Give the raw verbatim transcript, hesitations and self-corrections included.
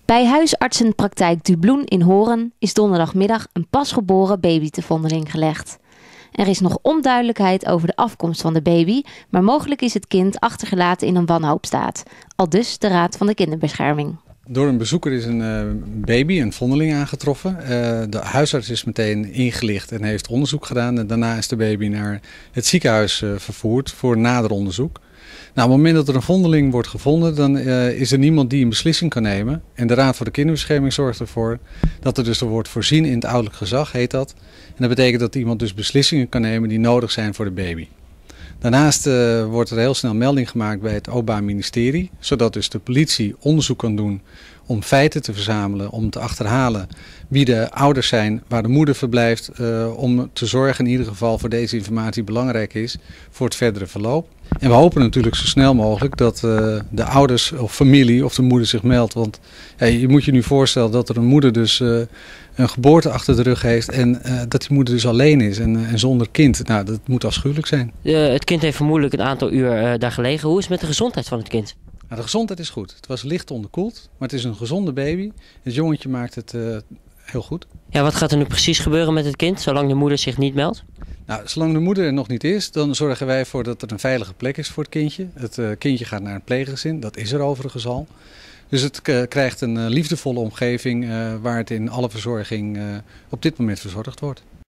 Bij huisartsenpraktijk Dubloen in Horen is donderdagmiddag een pasgeboren baby te vondeling gelegd. Er is nog onduidelijkheid over de afkomst van de baby, maar mogelijk is het kind achtergelaten in een wanhoopstaat. Aldus de Raad van de Kinderbescherming. Door een bezoeker is een uh, baby, een vondeling aangetroffen. Uh, de huisarts is meteen ingelicht en heeft onderzoek gedaan. En daarna is de baby naar het ziekenhuis uh, vervoerd voor nader onderzoek. Nou, op het moment dat er een vondeling wordt gevonden, dan uh, is er niemand die een beslissing kan nemen. En de Raad voor de Kinderbescherming zorgt ervoor dat er dus er wordt voorzien in het ouderlijk gezag, heet dat. En dat betekent dat iemand dus beslissingen kan nemen die nodig zijn voor de baby. Daarnaast uh, wordt er heel snel melding gemaakt bij het Openbaar Ministerie, zodat dus de politie onderzoek kan doen om feiten te verzamelen, om te achterhalen wie de ouders zijn, waar de moeder verblijft, uh, om te zorgen in ieder geval voor deze informatie belangrijk is voor het verdere verloop. En we hopen natuurlijk zo snel mogelijk dat uh, de ouders of familie of de moeder zich meldt, want ja, je moet je nu voorstellen dat er een moeder dus uh, een geboorte achter de rug heeft en uh, dat die moeder dus alleen is en, uh, en zonder kind. Nou, dat moet afschuwelijk zijn. Uh, het kind heeft vermoedelijk een aantal uur uh, daar gelegen. Hoe is het met de gezondheid van het kind? Nou, de gezondheid is goed. Het was licht onderkoeld, maar het is een gezonde baby. Het jongetje maakt het uh, heel goed. Ja, wat gaat er nu precies gebeuren met het kind, zolang de moeder zich niet meldt? Nou, zolang de moeder er nog niet is, dan zorgen wij ervoor dat er een veilige plek is voor het kindje. Het uh, kindje gaat naar een pleeggezin, dat is er overigens al. Dus het uh, krijgt een uh, liefdevolle omgeving uh, waar het in alle verzorging uh, op dit moment verzorgd wordt.